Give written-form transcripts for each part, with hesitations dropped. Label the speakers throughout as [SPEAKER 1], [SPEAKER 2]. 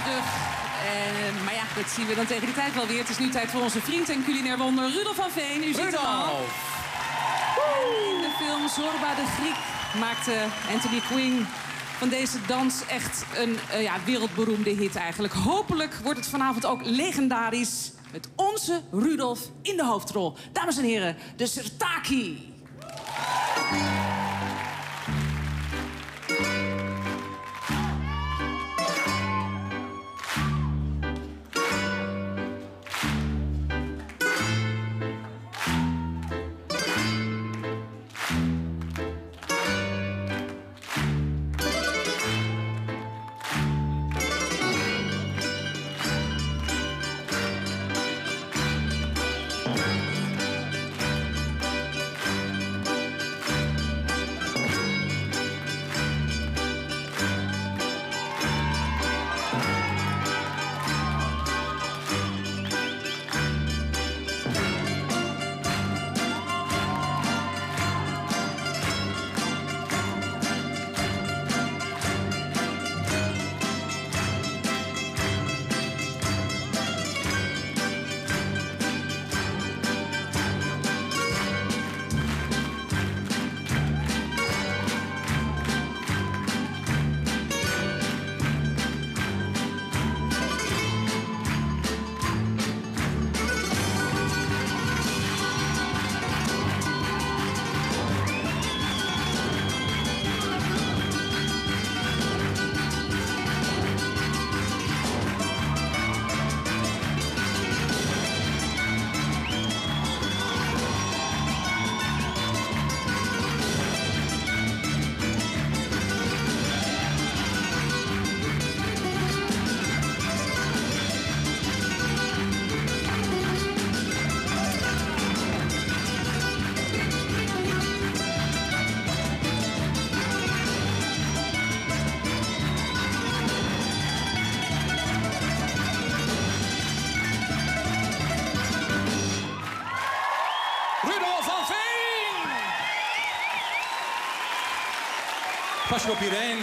[SPEAKER 1] terug. Maar ja, dat zien we dan tegen die tijd wel weer. Het is nu tijd voor onze vriend en culinair wonder Rudolf van Veen. U ziet hem al. In de film Zorba de Griek maakte Anthony Quinn van deze dans echt een wereldberoemde hit eigenlijk. Hopelijk wordt het vanavond ook legendarisch met onze Rudolf in de hoofdrol. Dames en heren, de Sirtaki.
[SPEAKER 2] Pas je op iedereen.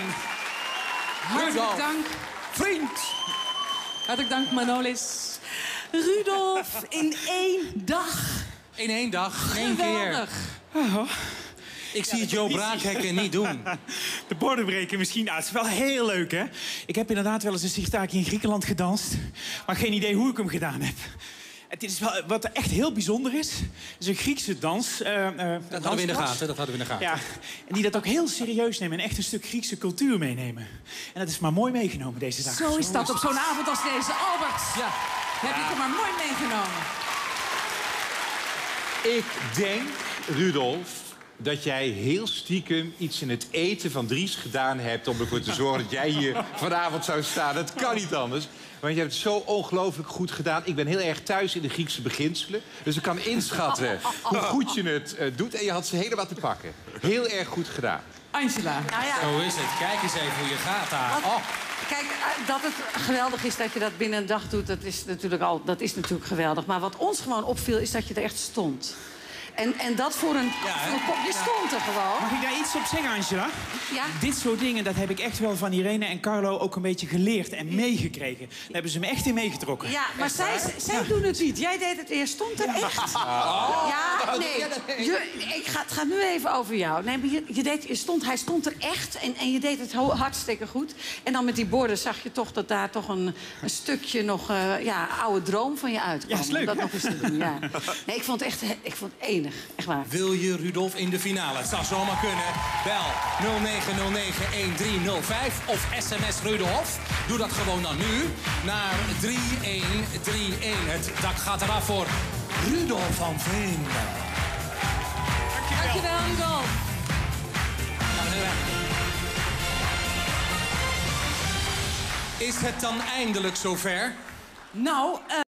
[SPEAKER 1] Hartelijk dank.
[SPEAKER 2] Vriend.
[SPEAKER 1] Hartelijk dank, Manolis. Rudolf, in 1 dag.
[SPEAKER 2] In 1 dag, 1 keer.
[SPEAKER 1] Geweldig.
[SPEAKER 3] Oh.
[SPEAKER 2] Ik zie het Joe Braakhekken niet doen.
[SPEAKER 3] De borden breken misschien. Het is wel heel leuk, hè? Ik heb inderdaad wel eens een Sirtaki in Griekenland gedanst. Maar geen idee hoe ik hem gedaan heb. Het is wel, wat echt heel bijzonder is een Griekse dans.
[SPEAKER 2] Dat hadden we in de gaten,
[SPEAKER 3] Ja, en die dat ook heel serieus nemen en echt een stuk Griekse cultuur meenemen. En dat is maar mooi meegenomen deze dag.
[SPEAKER 1] Zo is dat op zo'n avond als deze. Albert,
[SPEAKER 2] Ja.
[SPEAKER 1] heb ik er maar mooi meegenomen.
[SPEAKER 4] Ik denk, Rudolf, dat jij heel stiekem iets in het eten van Dries gedaan hebt om ervoor te zorgen dat jij hier vanavond zou staan. Dat kan niet anders. Want je hebt het zo ongelooflijk goed gedaan. Ik ben heel erg thuis in de Griekse beginselen. Dus ik kan inschatten hoe goed je het doet. En je had ze helemaal te pakken. Heel erg goed gedaan.
[SPEAKER 1] Angela.
[SPEAKER 5] Nou ja,
[SPEAKER 2] Zo is het. Kijk eens even hoe je gaat daar.
[SPEAKER 5] wat- kijk, dat het geweldig is dat je dat binnen een dag doet, dat is natuurlijk geweldig. Maar wat ons gewoon opviel, is dat je er echt stond. En dat voor een... Je stond er gewoon.
[SPEAKER 3] Mag ik daar iets op zeggen, Angela?
[SPEAKER 5] Ja.
[SPEAKER 3] Dit soort dingen, dat heb ik echt wel van Irene en Carlo ook een beetje geleerd en meegekregen. Daar hebben ze me echt in meegetrokken.
[SPEAKER 5] Ja, maar zij doen het niet. Jij deed het eerst. Stond er echt? Ja, nee. Het gaat nu even over jou. Nee, maar hij stond er echt en je deed het hartstikke goed. En dan met die borden zag je toch dat daar toch een stukje nog oude droom van je uitkwam.
[SPEAKER 3] Ja, is leuk,
[SPEAKER 5] om dat
[SPEAKER 3] hè?
[SPEAKER 5] nog eens te doen, ja. Nee, ik vond het enig. Echt waar.
[SPEAKER 2] Wil je Rudolf in de finale? Het zou zomaar kunnen. Bel 0909-1305 of sms Rudolf. Doe dat gewoon dan nu naar 3131. Het dak gaat eraf voor Rudolf van Veen.
[SPEAKER 1] Dankjewel, Rudolf.
[SPEAKER 2] Is het dan eindelijk zover?
[SPEAKER 1] Nou,